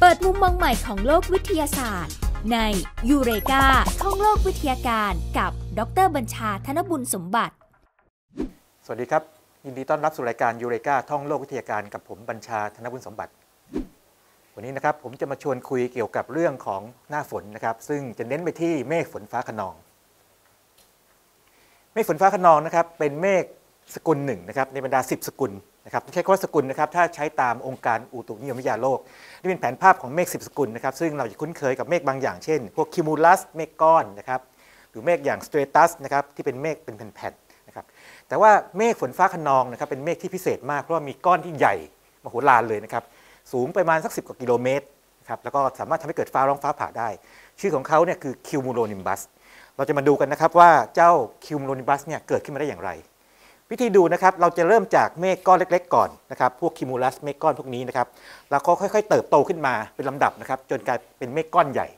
ปิดมุมมองใหม่ของโลกวิทยาศาสตร์ในยูเรกาท่องโลกวิทยาการกับดร.บัญชา ธนบุญสมบัติสวัสดีครับยินดีต้อนรับสู่รายการยูเรกาท่องโลกวิทยาการกับผมบัญชา ธนบุญสมบัติวันนี้นะครับผมจะมาชวนคุยเกี่ยวกับเรื่องของหน้าฝนนะครับซึ่งจะเน้นไปที่เมฆฝนฟ้าคะนองเมฆฝนฟ้าคะนองนะครับเป็นเมฆสกุลหนึ่งนะครับในบรรดา10สกุลนะครับไม่ใช่คำว่าสกุลนะครับถ้าใช้ตามองค์การอุตุนิยมวิทยาโลกนี่เป็นแผนภาพของเมฆ10สกุลนะครับซึ่งเราจะคุ้นเคยกับเมฆบางอย่างเช่นพวกคิมูลัสเมฆก้อนนะครับหรือเมฆอย่างสเตรตัสนะครับที่เป็นเมฆเป็นแผ่นๆนะครับแต่ว่าเมฆฝนฟ้าคะนองนะครับเป็นเมฆที่พิเศษมากเพราะว่ามีก้อนที่ใหญ่มโหฬารเลยนะครับสูงประมาณสัก10 กว่ากิโลเมตรนะครับแล้วก็สามารถทำให้เกิดฟ้าร้องฟ้าผ่าได้ชื่อของเขาเนี่ยคือคิวมูโลนิมบัสเราจะมาดูกันนะครับว่าเจ้าคิวมูโลนิมบัสเนี่ยเกิดขึ้นมาได้อย่างไรวิธีดูนะครับเราจะเริ่มจากเมฆก้อนเล็กๆก่อนนะครับพวกคิมูลัสเมฆก้อนพวกนี้นะครับแล้วก็ค่อยๆเติบโตขึ้นมาเป็นลำดับนะครับจนกลายเป็นเมฆก้อนใหญ่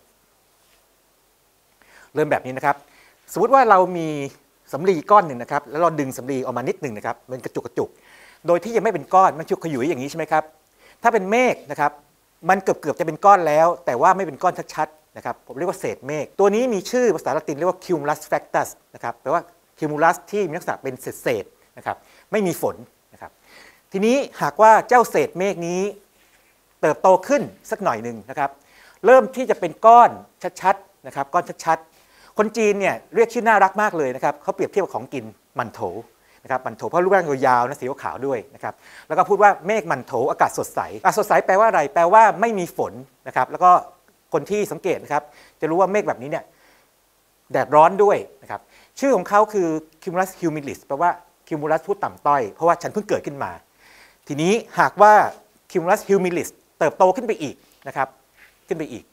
เริ่มแบบนี้นะครับสมมติว่าเรามีสำลีก้อนหนึ่งนะครับแล้วเราดึงสำลีออกมานิดหนึ่งนะครับเป็นกระจุกโดยที่ยังไม่เป็นก้อนมันชุกขยุยอย่างนี้ใช่ไหมครับถ้าเป็นเมฆนะครับมันเกือบจะเป็นก้อนแล้วแต่ว่าไม่เป็นก้อนชัดๆนะครับผมเรียกว่าเศษเมฆตัวนี้มีชื่อภาษาละตินเรียกว่า cumulus factus นะครับแปลว่า cumulus ที่มีลักษณะเป็นเศษนะครับไม่มีฝนนะครับทีนี้หากว่าเจ้าเศษเมฆนี้เติบโตขึ้นสักหน่อยหนึ่งนะครับเริ่มที่จะเป็นก้อนชัดๆนะครับก้อนชัดๆคนจีนเนี่ยเรียกชื่อน่ารักมากเลยนะครับเขาเปรียบเทียบกับของกินหมั่นโถนะครับหมั่นโถเพราะรูปร่างยาวๆนะสีขาวด้วยนะครับแล้วก็พูดว่าเมฆหมั่นโถอากาศสดใสอากาศสดใสแปลว่าอะไรแปลว่าไม่มีฝนนะครับแล้วก็คนที่สังเกตนะครับจะรู้ว่าเมฆแบบนี้เนี่ยแดดร้อนด้วยนะครับชื่อของเขาคือ cumulus humilis แปลว่า cumulus ผู้ต่ำต้อยเพราะว่าฉันเพิ่งเกิดขึ้นมาทีนี้หากว่า cumulus humilis เติบโตขึ้นไปอีกนะครับขึ้นไปอีก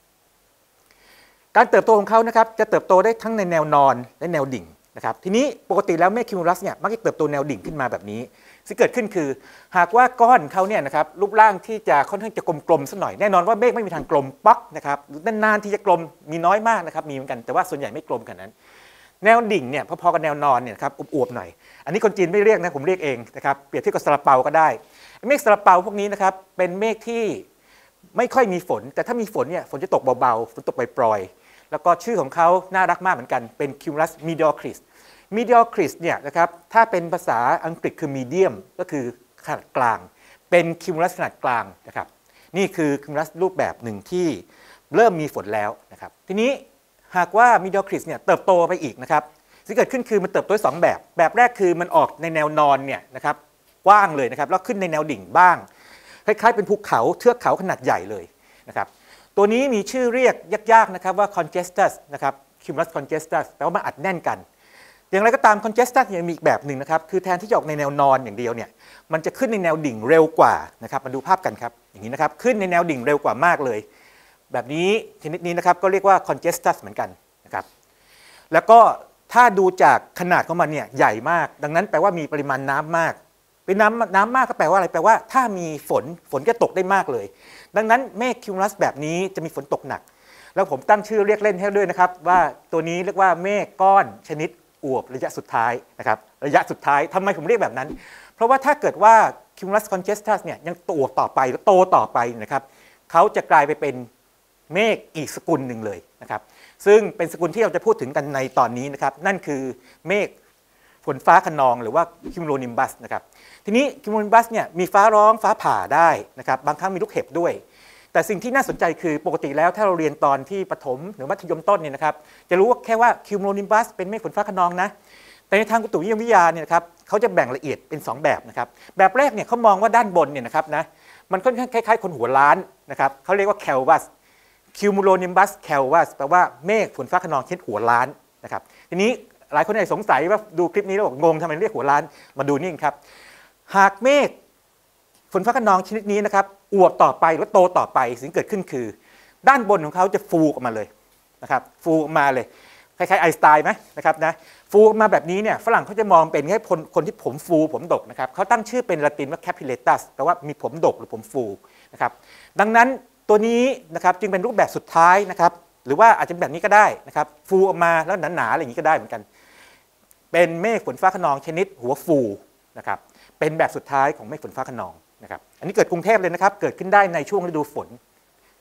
การเติบโตของเขานะครับจะเติบโตได้ทั้งในแนวนอนและแนวดิ่งนะครับทีนี้ปกติแล้วเมฆคิมูลัสเนี่ยมักจะเติบโตแนวดิ่งขึ้นมาแบบนี้สิ่งเกิดขึ้นคือหากว่าก้อนเขาเนี่ยนะครับรูปร่างที่จะค่อนข้างจะกลมๆสักหน่อยแน่นอนว่าเมฆไม่มีทางกลมป๊อกนะครับหรือนานๆที่จะกลมมีน้อยมากนะครับมีเหมือนกันแต่ว่าส่วนใหญ่ไม่กลมขนาดนั้นแนวดิ่งเนี่ยพอๆกับแนวนอนเนี่ยครับอวบๆหน่อยอันนี้คนจีนไม่เรียกนะผมเรียกเองนะครับเปรียบเทียบกับซาลาเปาก็ได้เมฆซาลาเปาพวกนี้นะครับเป็นเมฆที่ไม่ค่อยมีฝนแต่ถ้ามีฝนเนี่ยฝนจะตกเบาๆฝนตกปล่อยๆแล้วก็ชื่อของเขาน่ารักมากเหมือนกันเป็น cumulus mediocris mediocris เนี่ยนะครับถ้าเป็นภาษาอังกฤษคือ medium ก็คือขนาดกลางเป็น cumulus ขนาดกลางนะครับนี่คือ cumulus รูปแบบหนึ่งที่เริ่มมีฝนแล้วนะครับทีนี้หากว่า mediocris เนี่ยเติบโตไปอีกนะครับสิ่งที่เกิดขึ้นคือมันเติบโต2แบบแรกคือมันออกในแนวนอนเนี่ยนะครับกว้างเลยนะครับแล้วขึ้นในแนวดิ่งบ้างคล้ายๆเป็นภูเขาเทือกเขาขนาดใหญ่เลยนะครับตัวนี้มีชื่อเรียกยากๆนะครับว่า congestus นะครับ cumulus congestus แปลว่ามันอัดแน่นกันอย่างไรก็ตาม congestus ยังมีอีกแบบหนึ่งนะครับคือแทนที่จะออกในแนวนอนอย่างเดียวเนี่ยมันจะขึ้นในแนวดิ่งเร็วกว่านะครับมาดูภาพกันครับอย่างนี้นะครับขึ้นในแนวดิ่งเร็วกว่ามากเลยแบบนี้ชนิดนี้นะครับก็เรียกว่า congestus เหมือนกันนะครับแล้วก็ถ้าดูจากขนาดของมันเนี่ยใหญ่มากดังนั้นแปลว่ามีปริมาณน้ำมากเป็นน้ำมากก็แปลว่าอะไรแปลว่าถ้ามีฝนก็ตกได้มากเลยดังนั้นเมฆคิวมูลัสแบบนี้จะมีฝนตกหนักแล้วผมตั้งชื่อเรียกเล่นให้ด้วยนะครับว่าตัวนี้เรียกว่าเมฆก้อนชนิดอวบระยะสุดท้ายนะครับระยะสุดท้ายทำไมผมเรียกแบบนั้นเพราะว่าถ้าเกิดว่า cumulus congestus เนี่ยยังโตต่อไปและโตต่อไปนะครับเขาจะกลายไปเป็นเมฆอีกสกุลหนึ่งเลยนะครับซึ่งเป็นสกุลที่เราจะพูดถึงกันในตอนนี้นะครับนั่นคือเมฆฝนฟ้าคะนองหรือว่า cumulonimbus นะครับทีนี้ cumulonimbus เนี่ยมีฟ้าร้องฟ้าผ่าได้นะครับบางครั้งมีลูกเห็บด้วยแต่สิ่งที่น่าสนใจคือปกติแล้วถ้าเราเรียนตอนที่ประถมหรือมัธยมต้นเนี่ยนะครับจะรู้ว่าแค่ว่า cumulonimbus เป็นเมฆฝนฟ้าคะนองนะแต่ในทางอุตุนิยมวิทยาเนี่ยนะครับเขาจะแบ่งละเอียดเป็น2แบบนะครับแบบแรกเนี่ยเขามองว่าด้านบนเนี่ยนะครับนะมันค่อนข้างคล้ายๆคนหัวล้านนะครับเขาเรียกว่า calvus cumulonimbus calvus แปลว่าเมฆฝนฟ้าคะนองชนิดหัวล้านนะครับทีนี้หลายคนอาจจะสงสัยว่าดูคลิปนี้แล้วบอกงงทำไมเรียกหัวล้านมาดูนี่ครับหากเมฆฝนฟ้าคะนองชนิดนี้นะครับอวบต่อไปหรือโตต่อไปสิ่งเกิดขึ้นคือด้านบนของเขาจะฟูออกมาเลยนะครับฟูออกมาเลยคล้ายๆไอน์สไตน์ไหมนะครับนะฟูออกมาแบบนี้เนี่ยฝรั่งเขาจะมองเป็นแค่คนที่ผมฟูผมดกนะครับเขาตั้งชื่อเป็นละตินว่า capillatus แปลว่ามีผมดกหรือผมฟูนะครับดังนั้นตัวนี้นะครับจึงเป็นรูปแบบสุดท้ายนะครับหรือว่าอาจจะเป็นแบบนี้ก็ได้นะครับฟูออกมาแล้วหนาๆอะไรอย่างนี้ก็ได้เหมือนกันเป็นเมฆฝนฟ้าคะนองชนิดหัวฟูนะครับเป็นแบบสุดท้ายของเมฆฝนฟ้าคะนองนะครับอันนี้เกิดกรุงเทพเลยนะครับเกิดขึ้นได้ในช่วงฤดูฝน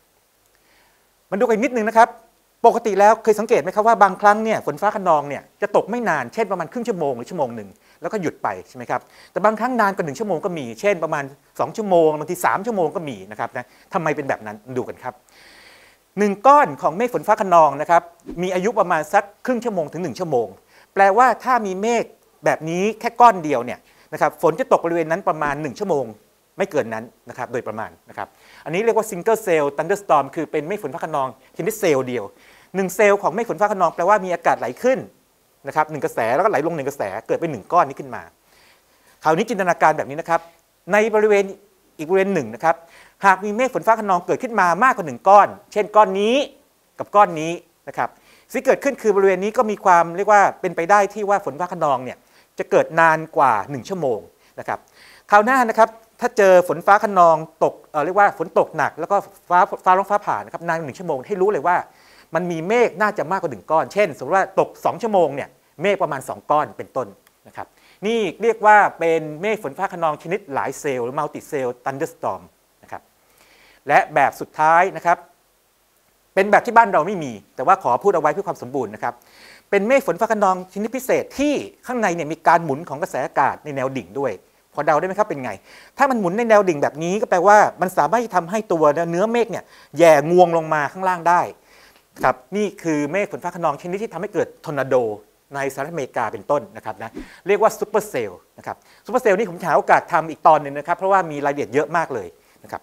มันดูกันนิดนึงนะครับปกติแล้วเคยสังเกตไหมครับว่าบางครั้งเนี่ยฝนฟ้าคะนองเนี่ยจะตกไม่นานเช่นประมาณครึ่งชั่วโมงหรือชั่วโมงหนึ่งแล้วก็หยุดไปใช่ไหมครับแต่บางครั้งนานกว่า1 ชั่วโมงก็มีเช่นประมาณ2 ชั่วโมงบางที3 ชั่วโมงก็มีนะครับนะทำไมเป็นแบบนั้นดูกันครับ1 ก้อนของเมฆฝนฟ้าคะนองนะครับมีอายุประมาณสักครึ่งชั่วโมงถึง1 ชั่วโมงแปลว่าถ้ามีเมฆแบบนี้แค่ก้อนเดียวเนี่ยนะครับฝนจะตกบริเวณนั้นประมาณ1 ชั่วโมงไม่เกินนั้นนะครับโดยประมาณนะครับอันนี้เรียกว่า single cell thunderstorm คือเป็นเมฆฝนฟ้าคะนองชนิดเซลล์เดียว1 เซลล์ของเมฆฝนฟ้าคะนองแปลว่ามีอากาศไหลขึ้นนะครับ1 กระแสแล้วก็ไหลลง1 กระแสเกิดเป็น1 ก้อนนี้ขึ้นมาคราวนี้จินตนาการแบบนี้นะครับในบริเวณอีกบริเวณหนึ่งนะครับหากมีเมฆฝนฟ้าคะนองเกิดขึ้นมามากกว่า1 ก้อนเช่นก้อนนี้กับก้อนนี้นะครับสิ่งที่เกิดขึ้นคือบริเวณนี้ก็มีความเรียกว่าเป็นไปได้ที่ว่าฝนฟ้าคะนองเนี่ยจะเกิดนานกว่า1 ชั่วโมงนะครับคราวหน้านะครับถ้าเจอฝนฟ้าคะนองตกเรียกว่าฝนตกหนักแล้วก็ฟ้าร้องฟ้าผ่านะครับนาน1 ชั่วโมงให้รู้เลยว่ามันมีเมฆน่าจะมากกว่า1 ก้อนเช่นสมมติว่าตก2 ชั่วโมงเนี่ยเมฆประมาณ2 ก้อนเป็นต้นนะครับนี่เรียกว่าเป็นเมฆฝนฟ้าคะนองชนิดหลายเซลล์หรือมัลติเซลล์ทันเดอร์สตอร์มนะครับและแบบสุดท้ายนะครับเป็นแบบที่บ้านเราไม่มีแต่ว่าขอพูดเอาไว้เพื่อความสมบูรณ์นะครับเป็นเมฆฝนฟ้าคะนองชนิดพิเศษที่ข้างในเนี่ยมีการหมุนของกระแสอากาศในแนวดิ่งด้วยพอเดาได้ไหมครับเป็นไงถ้ามันหมุนในแนวดิ่งแบบนี้ก็แปลว่ามันสามารถทำให้ตัวเนื้อเมฆเนี่ยแย่งวงลงมาข้างล่างได้ครับนี่คือเมฆฝนฟ้าคะนองชนิดที่ทำให้เกิดทอร์นาโดในสหรัฐอเมริกาเป็นต้นนะครับนะเรียกว่าซูเปอร์เซลล์นะครับซูเปอร์เซลล์นี่ผมหาโอกาสทำอีกตอนหนึ่งนะครับเพราะว่ามีรายละเอียดเยอะมากเลยนะครับ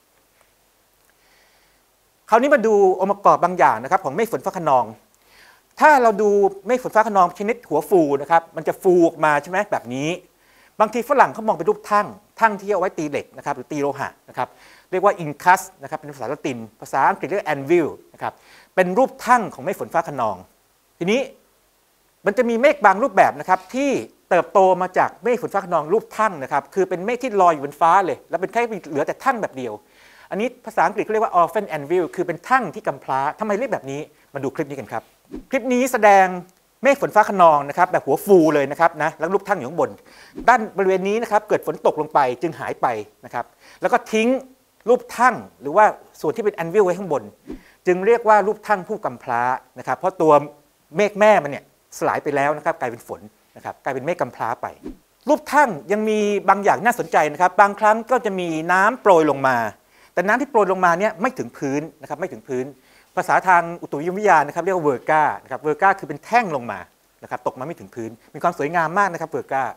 คราวนี้มาดูองค์ประกอบบางอย่างนะครับของเมฆฝนฟ้าคะนองถ้าเราดูเมฆฝนฟ้าคะนองชนิดหัวฟูนะครับมันจะฟูออกมาใช่ไหมแบบนี้บางทีฝรั่งเขามองเป็นรูปทั่งที่เอาไว้ตีเหล็กนะครับหรือตีโลหะนะครับเรียกว่าอินคัสนะครับเป็นภาษาละตินภาษาอังกฤษเรียกแอนวิลนะครับเป็นรูปทั่งของเมฆฝนฟ้าคะนองทีนี้มันจะมีเมฆบางรูปแบบนะครับที่เติบโตมาจากเมฆฝนฟ้าคะนองรูปทั่งนะครับคือเป็นเมฆที่ลอยอยู่บนฟ้าเลยแล้วเป็นแค่เหลือแต่ทั่งแบบเดียวอันนี้ภาษาอังกฤษเขาเรียกว่า orphan anvil คือเป็นทั่งที่กำพร้าทำไมเรียกแบบนี้มาดูคลิปนี้กันครับคลิปนี้แสดงเมฆฝนฟ้าคะนองนะครับแบบหัวฟูเลยนะครับนะแล้วรูปทั่งอยู่ข้างบนด้านบริเวณนี้นะครับเกิดฝนตกลงไปจึงหายไปนะครับแล้วก็ทิ้งรูปทั่งหรือว่าส่วนที่เป็นแอนวิลไว้ข้างบนจึงเรียกว่ารูปทั่งผู้กำพร้านะครับเพราะตัวเมฆแม่มันเนี่ยสลายไปแล้วนะครับกลายเป็นฝนนะครับกลายเป็นเมฆกำพร้าไปรูปทั่งยังมีบางอย่างน่าสนใจนะครับบางครั้งก็จะมีน้ำโปรยลงมาแต่น้ำที่โปรยลงมาเนี่ยไม่ถึงพื้นนะครับไม่ถึงพื้นภาษาทางอุตุนิยมวิทยานะครับเรียกว่าเวอร์กานะครับเวอร์กาคือเป็นแท่งลงมานะครับตกมาไม่ถึงพื้นมีความสวยงามมากนะครับเวอร์กา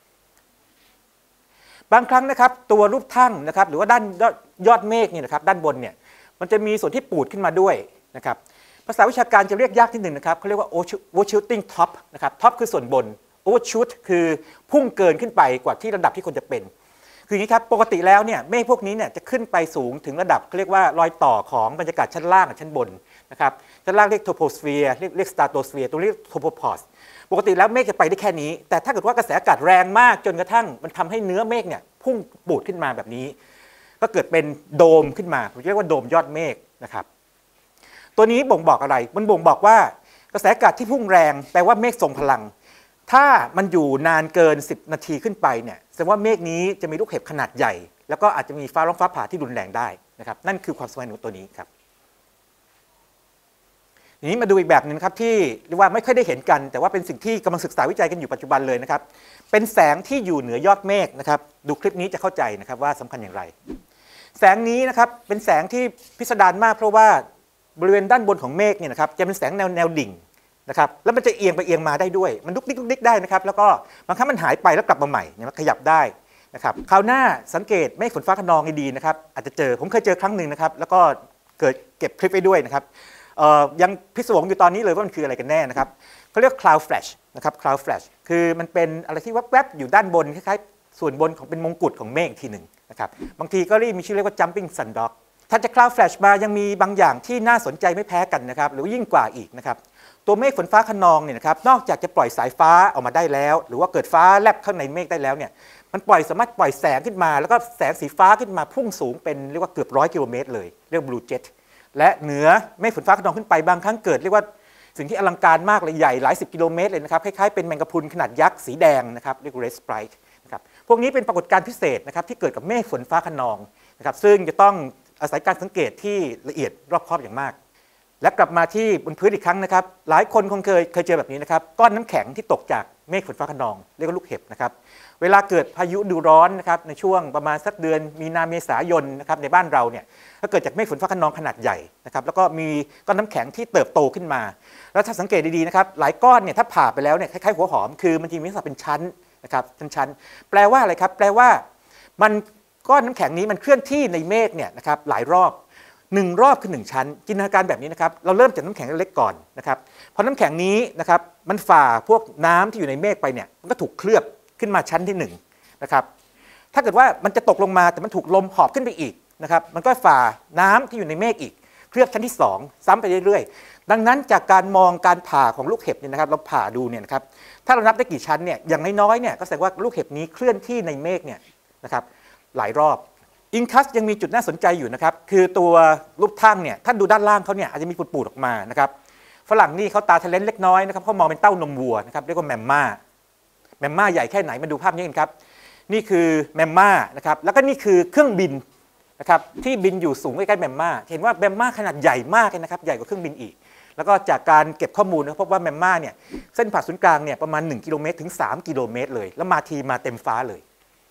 บางครั้งนะครับตัวรูปทั่งนะครับหรือว่าด้านยอดเมฆเนี่ยนะครับด้านบนเนี่ยมันจะมีส่วนที่ปูดขึ้นมาด้วยนะครับภาษาวิชาการจะเรียกยากนิดหนึ่งนะครับเขาเรียกว่า overshooting top นะครับ top คือส่วนบน overshoot คือพุ่งเกินขึ้นไปกว่าที่ระดับที่ควรจะเป็นคืออย่างนี้ครับปกติแล้วเนี่ยเมฆพวกนี้เนี่ยจะขึ้นไปสูงถึงระดับเขาเรียกว่ารอยต่อของบรรยากาศชั้นล่างกับชั้นบนนะครับชั้นล่างเรียก troposphere เรียก stratosphere ตรงนี้ tropopause ปกติแล้วเมฆจะไปได้แค่นี้แต่ถ้าเกิดว่ากระแสอากาศแรงมากจนกระทั่งมันทำให้เนื้อเมฆเนี่ยพุ่งปูดขึ้นมาแบบนี้ก็เกิดเป็นโดมขึ้นมาเรียกว่าโดมยอดเมฆนะครับตัวนี้บ่งบอกอะไรมันบ่งบอกว่ากระแสอากาศที่พุ่งแรงแปลว่าเมฆทรงพลังถ้ามันอยู่นานเกิน10 นาทีขึ้นไปเนี่ยแสดงว่าเมฆนี้จะมีลูกเห็บขนาดใหญ่แล้วก็อาจจะมีฟ้าร้องฟ้าผ่าที่รุนแรงได้นะครับนั่นคือความสำคัญของตัวนี้ครับทีนี้มาดูอีกแบบนึงครับที่เรียกว่าไม่ค่อยได้เห็นกันแต่ว่าเป็นสิ่งที่กำลังศึกษาวิจัยกันอยู่ปัจจุบันเลยนะครับเป็นแสงที่อยู่เหนือยอดเมฆนะครับดูคลิปนี้จะเข้าใจนะครับว่าสำคัญอย่างไรแสงนี้นะครับเป็นแสงที่พิสดารมากเพราะว่าบริเวณด้านบนของเมฆเนี่ยนะครับจะเป็นแสงแนวดิ่งนะครับแล้วมันจะเอียงไปเอียงมาได้ด้วยมันดุกดิกได้นะครับแล้วก็บางครั้งมันหายไปแล้วกลับมาใหม่เนี่ยมันขยับได้นะครับคราวหน้าสังเกตเมฆฝนฟ้าคะนองให้ดีนะครับอาจจะเจอผมเคยเจอครั้งหนึ่งนะครับแล้วก็เก็บคลิปไว้ด้วยนะครับยังพิศวงอยู่ตอนนี้เลยว่ามันคืออะไรกันแน่นะครับเขาเรียก cloud flash นะครับ cloud flash คือมันเป็นอะไรที่แวบๆอยู่ด้านบนคล้ายๆส่วนบนของเป็นมงกุฎของเมฆทีหนึ่งนะครับบางทีก็มีชื่อเรียกว่า jumping sun dog ถ้าจะ cloud flash มายังมีบางอย่างที่น่าสนใจไม่แพ้กันนะครับหรือยิ่งกว่าอีกนะครับตัวเมฆฝนฟ้าคะนองเนี่ยนะครับนอกจากจะปล่อยสายฟ้าออกมาได้แล้วหรือว่าเกิดฟ้าแลบข้างในเมฆได้แล้วเนี่ยมันสามารถปล่อยแสงขึ้นมาแล้วก็แสงสีฟ้าขึ้นมาพุ่งสูงเป็นเรียกว่าเกือบ100 กิโลเมตรเลยเรียก blue jet และเหนือเมฆฝนฟ้าคะนองขึ้นไปบางครั้งเกิดเรียกว่าสิ่งที่อลังการมากเลยใหญ่หลาย10 กิโลเมตรเลยนะครับคล้ายๆเป็นแมงกะพรุนขนาดยักษ์สีแดงนะครับเรียก red sprite นะครับพวกนี้เป็นปรากฏการณ์พิเศษนะครับที่เกิดกับเมฆฝนฟ้าคะนองนะครับซึ่งจะต้องอาศัยการสังเกตที่ละเอียดรอบคอบอย่างมากและกลับมาที่บนพื้นอีกครั้งนะครับหลายคนคงเคยเจอแบบนี้นะครับก้อนน้ำแข็งที่ตกจากเมฆฝนฟ้าคะนองเรียกว่าลูกเห็บนะครับเวลาเกิดพายุฤดูร้อนนะครับในช่วงประมาณสักเดือนมีนาเมษายนนะครับในบ้านเราเนี่ยก็เกิดจากเมฆฝนฟ้าคะนองขนาดใหญ่นะครับแล้วก็มีก้อนน้ำแข็งที่เติบโตขึ้นมาแล้วถ้าสังเกตดีๆนะครับหลายก้อนเนี่ยถ้าผ่าไปแล้วเนี่ยคล้ายๆหัวหอมคือมันจะมีลักษณะเป็นชั้นนะครับชั้นแปลว่าอะไรครับแปลว่ามันก้อนน้ำแข็งนี้มันเคลื่อนที่ในเมฆเนี่ยนะครับหลายรอบ1 รอบคือ1ชั้นจินตนาการแบบนี้นะครับเราเริ่มจากน้ำแข็งเล็กๆก่อนนะครับพอน้ำแข็งนี้นะครับมันฝ่าพวกน้ำที่อยู่ในเมฆไปเนี่ยมันก็ถูกเคลือบขึ้นมาชั้นที่1นะครับถ้าเกิดว่ามันจะตกลงมาแต่มันถูกลมหอบขึ้นไปอีกนะครับมันก็ฝ่าน้ำที่อยู่ในเมฆอีกเคลือบชั้นที่2ซ้ำไปเรื่อยๆดังนั้นจากการมองการผ่าของลูกเห็บเนี่ยนะครับเราผ่าดูเนี่ยนะครับถ้าเรานับได้กี่ชั้นเนี่ยอย่างน้อยๆเนี่ยก็แสดงว่าลูกเห็บนี้เคลื่อนที่ในเมฆเนี่ยนะครับหลายรอบอินคัสยังมีจุดน่าสนใจอยู่นะครับคือตัวรูปทั่งเนี่ยท่านดูด้านล่างเขาเนี่ยอาจจะมีปูดๆออกมานะครับฝรั่งนี่เขาตาทะเลนเล็กน้อยนะครับเขามองเป็นเต้านมวัวนะครับเรียกว่าแมมม่าใหญ่แค่ไหนมาดูภาพนี้กันครับนี่คือแมมม่านะครับแล้วก็นี่คือเครื่องบินนะครับที่บินอยู่สูงใกล้ๆแมมม่าเห็นว่าแมมม่าขนาดใหญ่มากเลยนะครับใหญ่กว่าเครื่องบินอีกแล้วก็จากการเก็บข้อมูลพบว่าแมมม่าเนี่ยเส้นผ่าศูนย์กลางเนี่ยประมาณ1 กิโลเมตรถึง3 กิโลเมตรเลยแล้วมาทีมาเต็มฟ้าเลย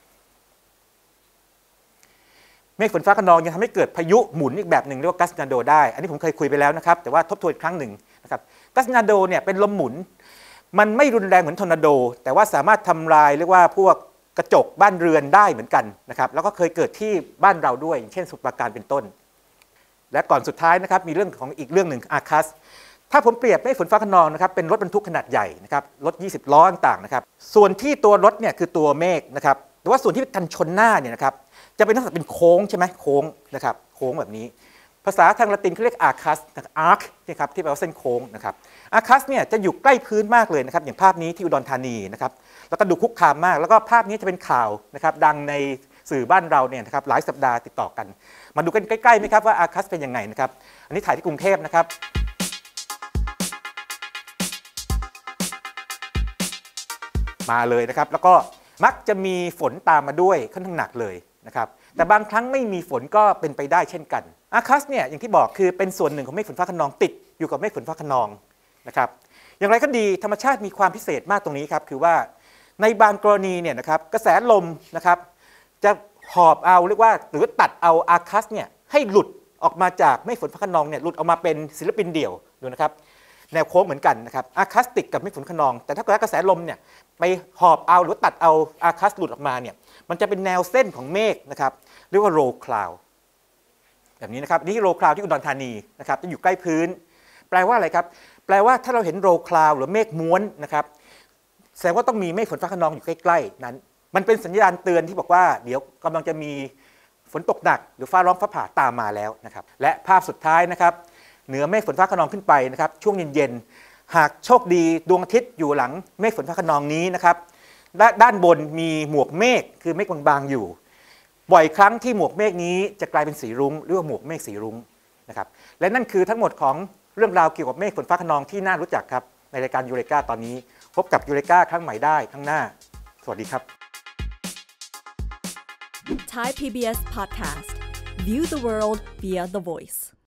เมฆฝนฟ้าคะนองยังทำให้เกิดพายุหมุนอีกแบบหนึ่งเรียกว่ากัสนาโดได้อันนี้ผมเคยคุยไปแล้วนะครับแต่ว่าทบทวนอีกครั้งหนึ่งนะครับกัสนาโดเนี่ยเป็นลมหมุนมันไม่รุนแรงเหมือนทอร์นาโดแต่ว่าสามารถทำลายเรียกว่าพวกกระจกบ้านเรือนได้เหมือนกันนะครับแล้วก็เคยเกิดที่บ้านเราด้วยอย่างเช่นสมุทรปราการเป็นต้นและก่อนสุดท้ายนะครับมีเรื่องของอีกเรื่องหนึ่งอาคัสถ้าผมเปรียบเมฆฝนฟ้าคะนองนะครับเป็นรถบรรทุกขนาดใหญ่นะครับรถ20 ล้อต่างๆนะครับส่วนที่ตัวรถเนี่ยคือตัวเมฆนะครับแต่ว่าส่วนที่กันชนหน้าเนี่ยนะครับจะเป็นลักษณะเป็นโค้งใช่ไหมโค้งนะครับโค้งแบบนี้ภาษาทางละตินเขาเรียกอาคัสอาร์คนะครับที่แปลว่าเส้นโค้งนะครับอาคัสเนี่ยจะอยู่ใกล้พื้นมากเลยนะครับอย่างภาพนี้ที่อุดรธานีนะครับแล้วก็ดูคุกคามมากแล้วก็ภาพนี้จะเป็นข่าวนะครับดังในสื่อบ้านเราเนี่ยนะครับหลายสัปดาห์ติดต่อกันมาดูกันใกล้ๆไหมครับว่าอาคัสเป็นยังไงนะครับอันนี้ถ่ายที่กรุงเทพนะครับมาเลยนะครับแล้วก็มักจะมีฝนตามมาด้วยค่อนข้างหนักเลยนะครับแต่บางครั้งไม่มีฝนก็เป็นไปได้เช่นกันอาคัสเนี่ยอย่างที่บอกคือเป็นส่วนหนึ่งของเมฆฝนฟ้าคะนองติดอยู่กับเมฆฝนฟ้าคะนองนะครับอย่างไรก็ดีธรรมชาติมีความพิเศษมากตรงนี้ครับคือว่าในบางกรณีเนี่ยนะครับกระแสลมนะครับจะหอบเอาเรียกว่าหรือตัดเอาอาคัสเนี่ยให้หลุดออกมาจากเมฆฝนฟ้าคะนองเนี่ยหลุดออกมาเป็นศิลปินเดี่ยวดูนะครับแนวโค้งเหมือนกันนะครับอาคัสติดกับเมฆฝนคะนองแต่ถ้าเกิดกระแสลมเนี่ยไปหอบเอาหรือตัดเอาอาคัสหลุดออกมาเนี่ยมันจะเป็นแนวเส้นของเมฆนะครับเรียกว่าโรคลาวด์แบบนี้นะครับนี่โรคลาวด์ที่อุดรธานีนะครับจะอยู่ใกล้พื้นแปลว่าอะไรครับแปลว่าถ้าเราเห็นโรคลาวด์หรือเมฆม้วนนะครับแสดงว่าต้องมีเมฆฝนฟ้าคะนองอยู่ใกล้ๆนั้นมันเป็นสัญญาณเตือนที่บอกว่าเดี๋ยวกำลังจะมีฝนตกหนักหรือฟ้าร้องฟ้าผ่าตามมาแล้วนะครับและภาพสุดท้ายนะครับเหนือเมฆฝนฟ้าคะนองขึ้นไปนะครับช่วงเย็นๆหากโชคดีดวงอาทิตย์อยู่หลังเมฆฝนฟ้าคะนองนี้นะครับด้านบนมีหมวกเมฆคือเมฆบางๆอยู่บ่อยครั้งที่หมวกเมฆนี้จะกลายเป็นสีรุ้งเรียกว่าหมวกเมฆสีรุ้งนะครับและนั่นคือทั้งหมดของเรื่องราวเกี่ยวกับเมฆฝนฟ้าคะนองที่น่ารู้จักครับในรายการยูเรกาตอนนี้พบกับยูเรกาครั้งใหม่ได้ข้างหน้าสวัสดีครับ Thai PBS Podcast View the world via the voice